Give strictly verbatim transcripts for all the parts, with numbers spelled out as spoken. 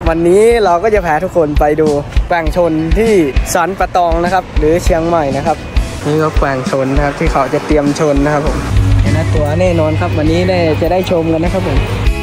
วันนี้เราก็จะพาทุกคนไปดูแกว่งชนที่สันปะตองนะครับหรือเชียงใหม่นะครับนี่ก็แกว่งชนนะครับที่เขาจะเตรียมชนนะครับผมเห็นนะตัวแน่นอนครับวันนี้ได้จะได้ชมกันนะครับผม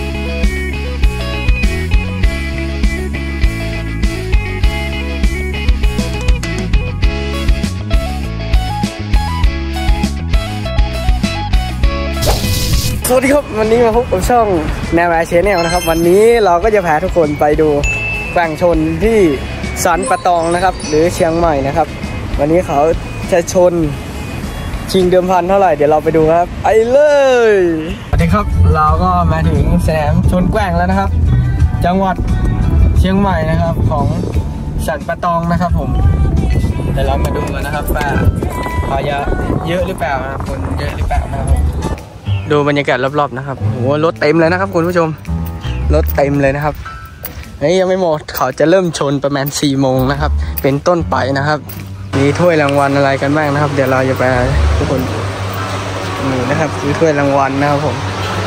สวัสดีครับวันนี้มาพบกับช่องแนวแอร์เชนแนลนะครับวันนี้เราก็จะพาทุกคนไปดูแกว่งชนที่สันปะตองนะครับหรือเชียงใหม่นะครับวันนี้เขาจะชนชิงเดิมพันเท่าไหร่เดี๋ยวเราไปดูครับไปเลยสวัสดีครับเราก็มาถึงสนามชนแกว่งแล้วนะครับจังหวัดเชียงใหม่นะครับของสันปะตองนะครับผมเดี๋ยวเรามาดูกันนะครับว่าเขาจะเยอะหรือเปล่านะคนเยอะหรือเปล่านะครับดูบรรยากาศรอบๆนะครับโหรถเต็มเลยนะครับคุณผู้ชมรถเต็มเลยนะครับนี่ยังไม่หมดเขาจะเริ่มชนประมาณสี่โมงนะครับเป็นต้นไปนะครับมีถ้วยรางวัลอะไรกันบ้างนะครับเดี๋ยวเราจะไปทุกคนนี่นะครับคือถ้วยรางวัลนะครับผม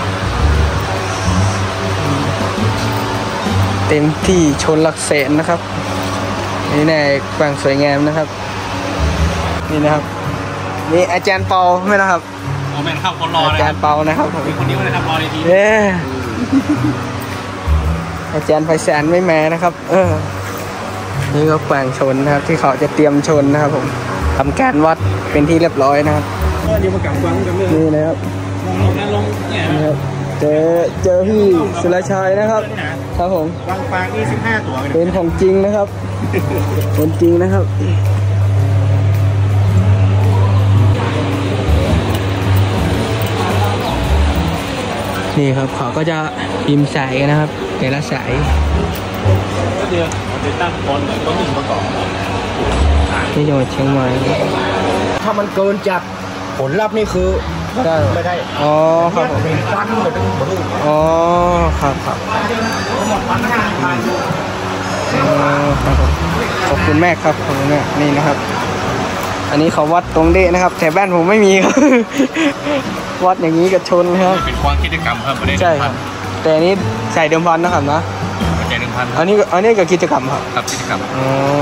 เต็มที่ชนหลักแสนนะครับนี่แน่แกว่งสวยงามนะครับนี่นะครับนี่อาจารย์เปาไหมนะครับโมเมนต์ครับคนรอเลยอาจารย์เปานะครับผมมีคนเดียวเลยครับรอในทีเอออาจารย์ไพศาลไม่มานะครับเออนี่ก็แกว่งชนนะครับที่เขาจะเตรียมชนนะครับผมทำการวัดเป็นที่เรียบร้อยนะครับนี่นะครับนี่ครับเจอเจอพี่สุรชัยนะครับครับผมวางฟางยี่สิบห้าตัวเป็นของจริงนะครับเป็นจริงนะครับนี่ครับเขาก็จะพิมพ์สายนะครับแต่ละสายก็เดียวติดตั้งคนเหมือนต้นหนึ่งประกอบที่จังหวัดเชียงใหม่ถ้ามันเกินจากผลลัพธ์นี่คือไม่ได้อ๋อครับฟันเลยเป็นหมดเลยอ๋อครับครับขอบคุณแม่ครับขอบคุณแม่นี่นะครับอันนี้เขาวัดตรงเดะนะครับแต่บ้านผมไม่มีครับวัดอย่างนี้กับชนครับเป็นความกิจกรรมครับไม่ได้ใช่ครับแต่อันนี้ใส่เดิมพันนะครับนะใส่เดิมพันอันนี้อันนี้กับกิจกรรมครับครับกิจกรรมอ๋อ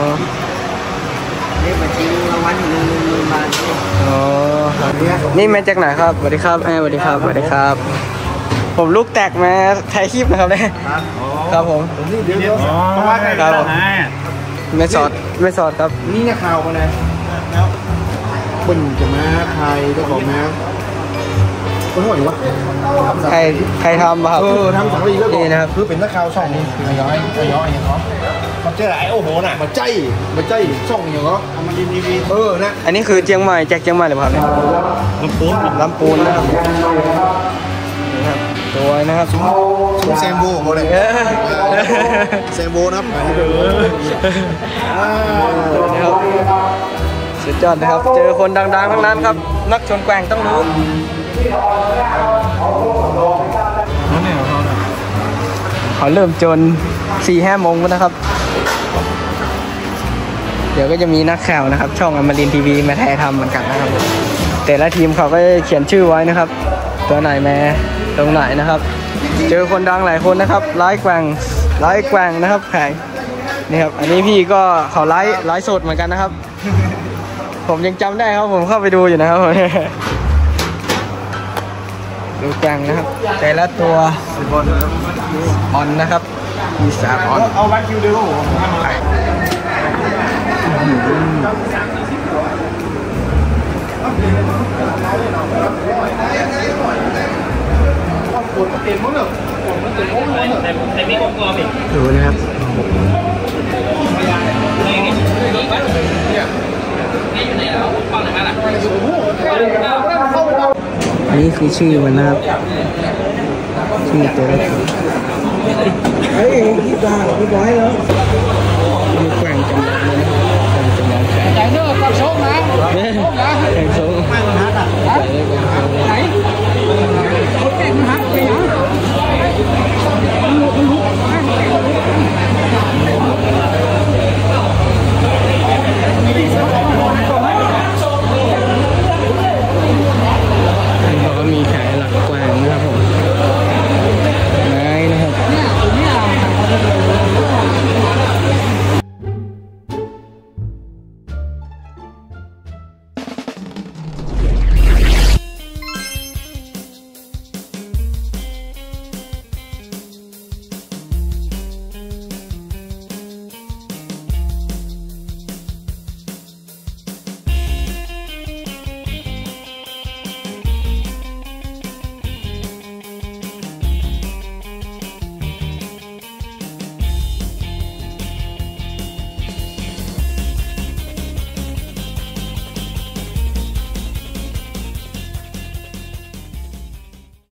นี่มาชิงรางวัลหนึ่งหมื่นบาทอ๋อนี่มาจากไหนครับสวัสดีครับแม่สวัสดีครับสวัสดีครับผมลูกแตกมาไทยคลิปนะครับเนี่ยครับผมเพราะว่าใครครับไม่สอดไม่สอดครับนี่เนี่ยข่าวมาเลยแล้วบึ้นจะมาไทยเจ้าของแมวคนหัวอยู่วะใครใครทำครับเออทำสองปีแล้วนี่นะครับคือเป็นนักข่าวช่องนี้ไอ้ย้อยไอ้ย้อยอย่างเขามันเจอไอ้โอ้โหน่ะมาใจมาใจช่องอย่างเขาเอามาดีดีเออนะอันนี้คือเชียงใหม่แจ็คเชียงใหม่หรือเปล่าเนี่ยลำปูนลำปูนนะครับสวยนะครับซุ้มแซมโบ้โมเลยแซมโบ้นะครับสุดยอดนะครับเจอคนดังๆทั้งนั้นครับนักชนแกว่งต้องรู้เขาเริ่มจนสี่ห้าโมงนะครับเดี๋ยวก็จะมีนักข่าวนะครับช่องอมรินทร์ทีวีมาถ่ายทำเหมือนกันนะครับแต่ละทีมเขาก็เขียนชื่อไว้นะครับตัวไหนมาตรงไหนนะครับเจอคนดังหลายคนนะครับไลฟ์แกว่งไลฟ์แกว่งนะครับแข่งนี่ครับอันนี้พี่ก็เขาไลฟ์ไลฟ์สดเหมือนกันนะครับผมยังจำได้ครับผมเข้าไปดูอยู่นะครับดูแกว่งนะครับแต่ละตัวบอลบอลนะครับมีสามบอลเอาวัดคิวเดียวทำอะไรดูนะครับอันนี้คือชื่อมันนะครับชื่อตัวละครเฮ้ยพี่ตาพี่บอยแล้ว